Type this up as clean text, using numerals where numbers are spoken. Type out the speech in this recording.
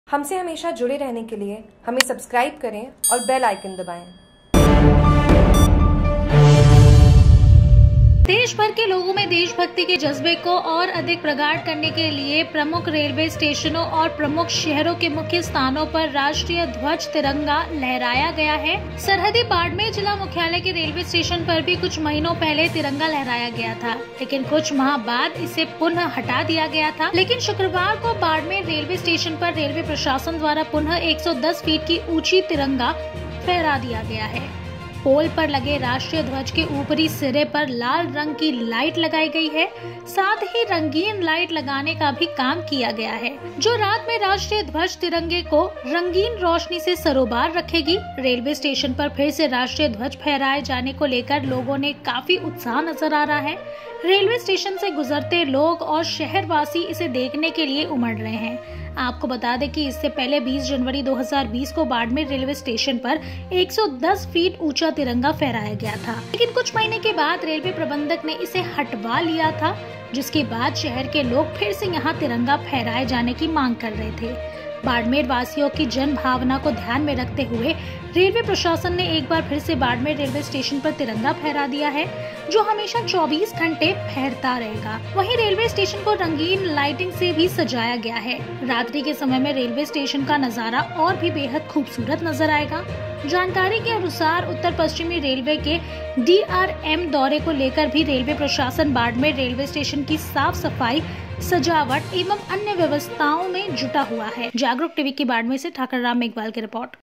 हमसे हमेशा जुड़े रहने के लिए हमें सब्सक्राइब करें और बेल आइकन दबाएं। देश भर के लोगों में देशभक्ति के जज्बे को और अधिक प्रगाढ़ करने के लिए प्रमुख रेलवे स्टेशनों और प्रमुख शहरों के मुख्य स्थानों पर राष्ट्रीय ध्वज तिरंगा लहराया गया है। सरहदी बाड़मेर जिला मुख्यालय के रेलवे स्टेशन पर भी कुछ महीनों पहले तिरंगा लहराया गया था, लेकिन कुछ माह बाद इसे पुनः हटा दिया गया था। लेकिन शुक्रवार को बाड़मेर रेलवे स्टेशन पर रेलवे प्रशासन द्वारा पुनः 110 फीट की ऊंची तिरंगा फहरा दिया गया है। पोल पर लगे राष्ट्रीय ध्वज के ऊपरी सिरे पर लाल रंग की लाइट लगाई गई है, साथ ही रंगीन लाइट लगाने का भी काम किया गया है, जो रात में राष्ट्रीय ध्वज तिरंगे को रंगीन रोशनी से सरोबार रखेगी। रेलवे स्टेशन पर फिर से राष्ट्रीय ध्वज फहराए जाने को लेकर लोगों ने काफी उत्साह नजर आ रहा है। रेलवे स्टेशन से गुजरते लोग और शहरवासी इसे देखने के लिए उमड़ रहे हैं। आपको बता दें कि इससे पहले 20 जनवरी 2020 को बाड़मेर रेलवे स्टेशन पर 110 फीट ऊंचा तिरंगा फहराया गया था, लेकिन कुछ महीने के बाद रेलवे प्रबंधक ने इसे हटवा लिया था, जिसके बाद शहर के लोग फिर से यहां तिरंगा फहराए जाने की मांग कर रहे थे। बाड़मेर वासियों की जन भावना को ध्यान में रखते हुए रेलवे प्रशासन ने एक बार फिर से बाड़मेर रेलवे स्टेशन पर तिरंगा फहरा दिया है, जो हमेशा 24 घंटे फहरता रहेगा। वहीं रेलवे स्टेशन को रंगीन लाइटिंग से भी सजाया गया है। रात्रि के समय में रेलवे स्टेशन का नजारा और भी बेहद खूबसूरत नजर आएगा। जानकारी के अनुसार उत्तर पश्चिमी रेलवे के DRM दौरे को लेकर भी रेलवे प्रशासन बाड़मेर रेलवे स्टेशन की साफ सफाई, सजावट एवं अन्य व्यवस्थाओं में जुटा हुआ है। जागरूक टीवी की बाड़मेर से ठाकर राम मेघवाल की रिपोर्ट।